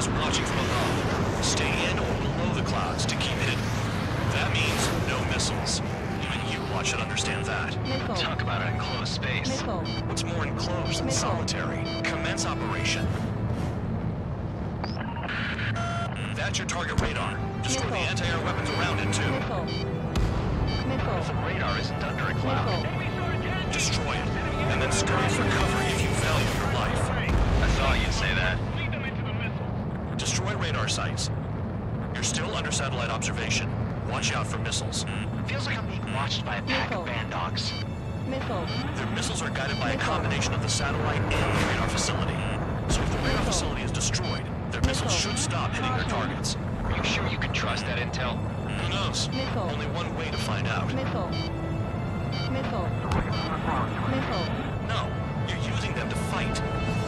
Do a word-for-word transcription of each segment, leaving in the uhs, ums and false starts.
is watching from above. Stay in or below the clouds to keep hidden. That means no missiles. Even you lot should understand that. Missile. Talk about an enclosed space. Missile. What's more enclosed than Missile. solitary? Commence operation. That's your target radar. Destroy Missile. the anti-air weapons around it, too. Missile. If Missile. the radar isn't under a cloud, Missile. destroy it, and then scurry for cover if you value your life. I thought you'd say that. Destroy radar sites. You're still under satellite observation. Watch out for missiles. Feels like I'm being watched by a pack Missile. of band dogs. Missile. Their missiles are guided by a Missile. combination of the satellite and the radar facility. So if the radar Missile. facility is destroyed, their missiles Missile. should stop hitting their targets. Are you sure you can trust that intel? Who knows? Missile. Only one way to find out. Missile. Missile. Missile. No, you're using them to fight.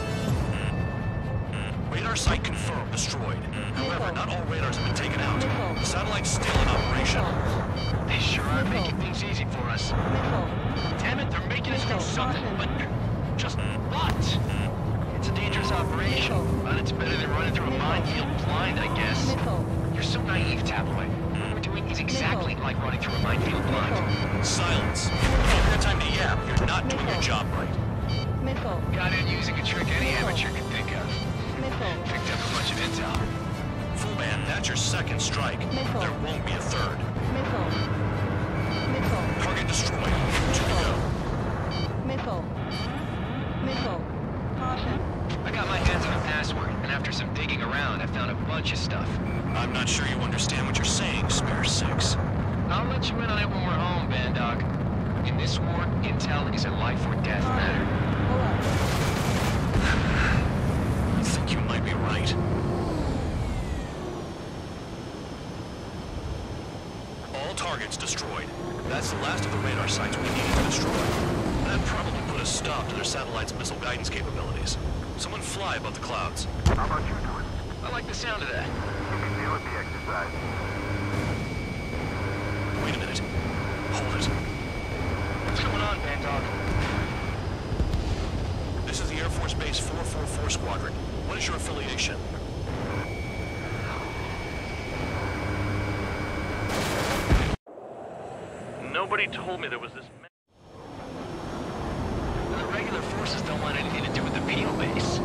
Radar site confirmed, destroyed. However, not all radars have been taken out. Missile. The satellite's still in operation. Missile. They sure are Missile. making things easy for us. Missile. Damn it, they're making us do Missile. something, but Caution. just what? It's a dangerous operation, Missile. but it's better than running through a Missile. minefield blind, I guess. Missile. You're so naive, Tabloid. What we're doing is exactly Missile. like running through a minefield blind. Missile. Silence. If you've got time to yap, you're not doing your Missile. job right. Missile. Got in using a trick any Missile. amateur can think of. Missile. Picked up a bunch of intel. Full band, that's your second strike. Missile. There won't be a third. Missile. Missile. Target destroyed. Two to go. Missile. Missile. Caution. I got my hands on a password, and after some digging around, I found a bunch of stuff. I'm not sure you understand what you're saying, Spare Six. I'll let you in on it when we're home, Band Dog. In this war, intel is a life or death matter. Pull up. I think you might be right. All targets destroyed. That's the last of the radar sites we needed to destroy. That probably put a stop to their satellite's missile guidance capabilities. Someone fly above the clouds. How about you do it? I like the sound of that. You can deal with the exercise. Wait a minute. Hold it. What's going on, Band Dog? This is the Air Force Base four forty-four Squadron. What is your affiliation? Nobody told me there was this... The regular forces don't want anything to do with the Peel Base.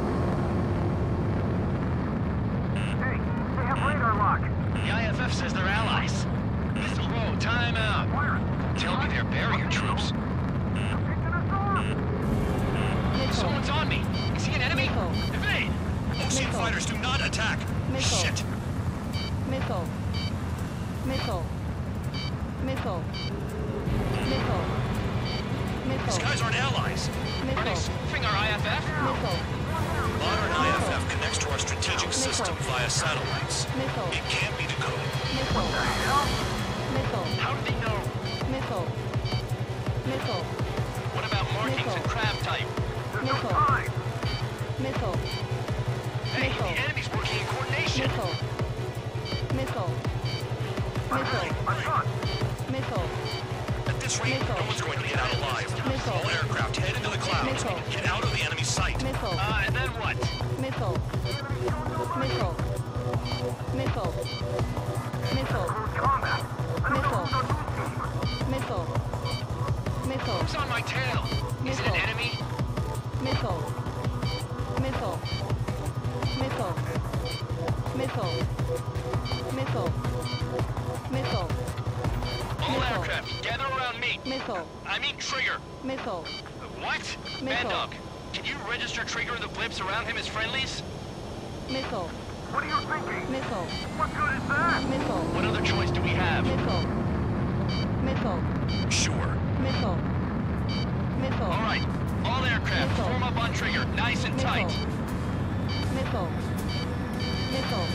Hey, they have radar lock. The I F F says they're allies. Mister Whoa, time out. Where? Tell me they're barrier troops. They're picking us off. Missile. Someone's on me. Is he an enemy? Missile. Evade! Ocean Missile. fighters do not attack! Missile. Shit! Missile. Missile. Missile. Missile. These Missile. guys aren't allies. Are they Missile. spoofing our I F F? Missile. Modern I F F connects to our strategic system via satellites. Missile. It can't be decoded. Missile. Missile. How do they know? Missile. Missile. What about markings Missile. and crab type? There's no Missile. time. Missile. Hey, Missile. the enemy's working in coordination. Missile. Missile. Missile. I'm shot. Missile. At this rate, Missile. no one's going to get out alive. Missile. All aircraft head into the clouds. Missile. Get out of the enemy sight. Missile. Uh, and then what? Missile. Missile. Missile. Missile. Close combat. I don't know Missile. who's on whose team. Missile. Missile. Who's on my tail? Is it an Missile. enemy? Missile. Missile. Missile. Missile. Missile. Missile. All Missile. aircraft, gather around me. Missile. I mean Trigger. Missile. What? Missile. Band Dog, can you register Trigger and the blips around him as friendlies? Missile. What are you thinking? Missile. What good is that? Missile. What other choice do we have? Missile. Missile. Sure. Missile. Missile. All right. All aircraft, Missile. form up on Trigger, nice and tight. Missile. Missile.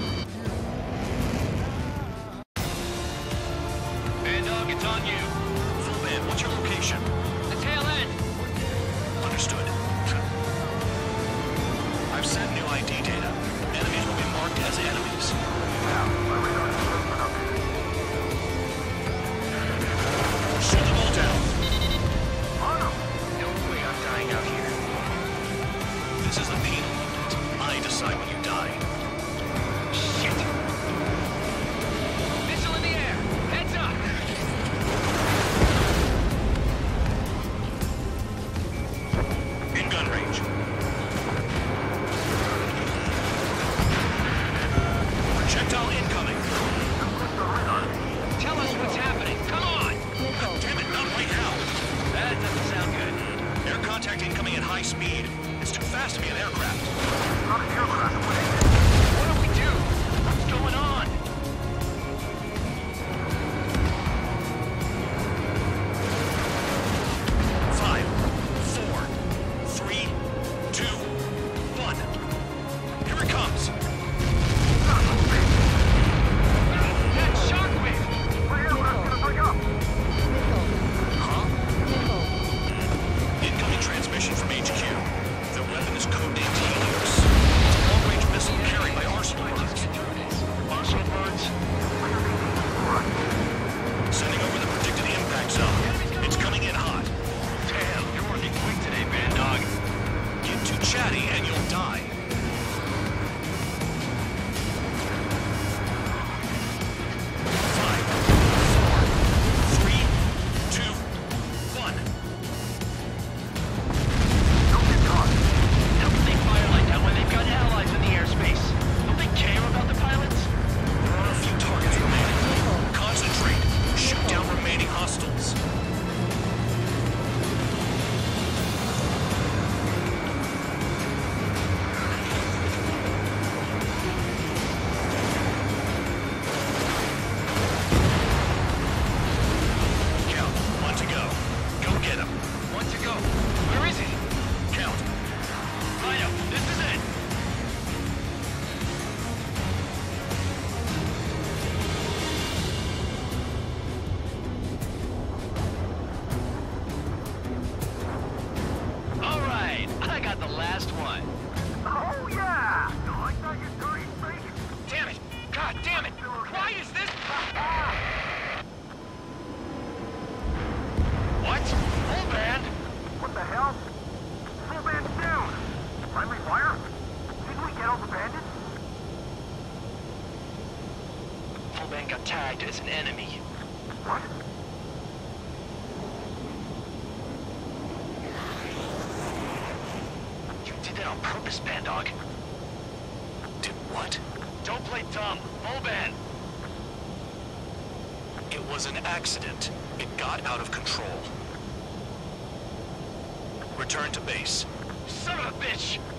Band Dog, it's on you. Full band, what's your location? The tail end. Understood. I've sent new I D data. Enemies will be marked as enemies. Now, my radar system's been updated. Shoot them all down. On them. No way I'm dying out here. This is a penal unit. I decide when you die. range. Projectile incoming. Tell us what's happening. Come on! Missile. Damn it, not right now. That doesn't sound good. Air contact incoming at high speed. It's too fast to be an aircraft. Not an aircraft. What do we do? What's going on? Five, four, three, two, one. Here it comes. That shockwave! My aircraft's gonna break up. Missile. Huh? Missile. Incoming transmission from H Q. The weapon is codenamed Helios. It's a long-range missile carried by arsenal birds. Arsenal birds? Sending over the predicted impact zone. It's coming in hot. Damn, you're working quick today, Band Dog. Get too chatty and you'll die. Five, four, three, two, one. Don't get caught. How can they fire like that when they've got allies in the airspace? Don't they care about the pilots? There are a few targets remaining. Concentrate. Shoot down remaining hostiles. Count. One to go. Go get him. One to go. Where is he? Count. Rhino, this is it. All right, I got the last one. Oh, yeah! You like that, you dirty freak? Damn it! God damn it! Why is this? What? Full band? What the hell? Full band's down. Friendly fire? Didn't we get all the bandits? Full band got tagged as an enemy. What? You did that on purpose, Band Dog. Did what? Don't play dumb. Full band. It was an accident. It got out of control. Return to base. Son of a bitch!